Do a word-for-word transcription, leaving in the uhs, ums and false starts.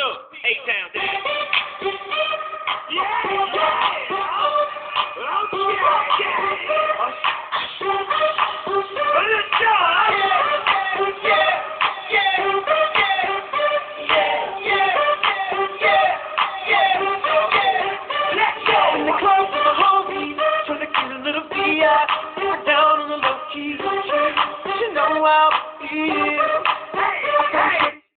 sure. A-Town, damn. Yeah, yeah. Oh, yeah, yeah. Let's go. Yeah, yeah, yeah, yeah, yeah, yeah. Let's go. In the club with my homies, trying to get a little V I. Down on the low key, you know how I feel.